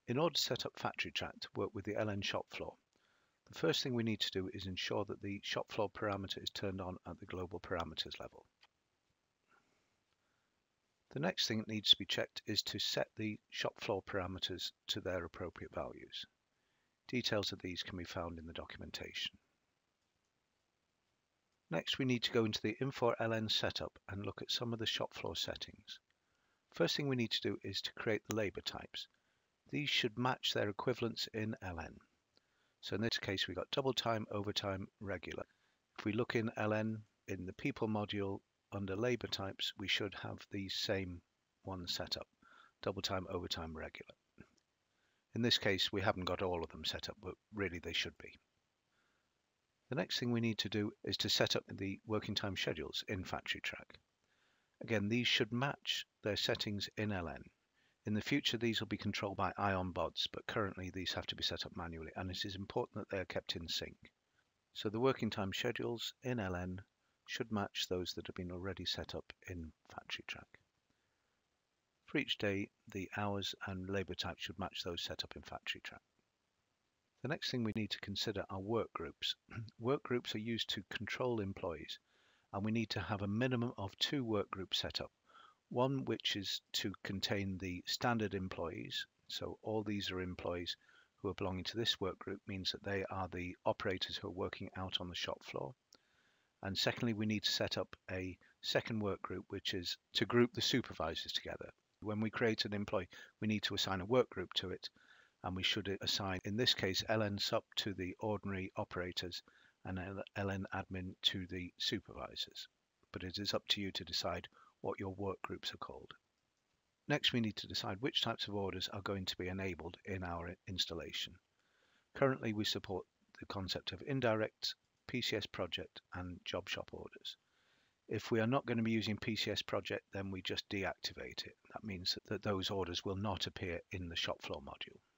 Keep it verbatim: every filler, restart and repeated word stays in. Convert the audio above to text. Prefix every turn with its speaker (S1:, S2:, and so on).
S1: In order to set up Factory Track to work with the L N shop floor, the first thing we need to do is ensure that the shop floor parameter is turned on at the global parameters level. The next thing that needs to be checked is to set the shop floor parameters to their appropriate values. Details of these can be found in the documentation. Next, we need to go into the Infor L N setup and look at some of the shop floor settings. First thing we need to do is to create the labor types. These should match their equivalents in L N. So in this case, we've got double time, overtime, regular. If we look in L N, in the people module, under labor types, we should have these same ones set up, double time, overtime, regular. In this case, we haven't got all of them set up, but really they should be. The next thing we need to do is to set up the working time schedules in Factory Track. Again, these should match their settings in L N. In the future, these will be controlled by Ion bods, but currently these have to be set up manually, and it is important that they are kept in sync. So the working time schedules in L N should match those that have been already set up in Factory Track. For each day, the hours and labor type should match those set up in Factory Track. The next thing we need to consider are work groups. Work groups are used to control employees, and we need to have a minimum of two work groups set up. One which is to contain the standard employees, so all these are employees who are belonging to this work group, means that they are the operators who are working out on the shop floor. And secondly, we need to set up a second work group, which is to group the supervisors together. When we create an employee, we need to assign a work group to it, and we should assign, in this case, L N sup to the ordinary operators and L N admin to the supervisors. But it is up to you to decide what your work groups are called. Next, we need to decide which types of orders are going to be enabled in our installation. Currently, we support the concept of indirect, P C S project, and job shop orders. If we are not going to be using P C S project, then we just deactivate it. That means that those orders will not appear in the shop floor module.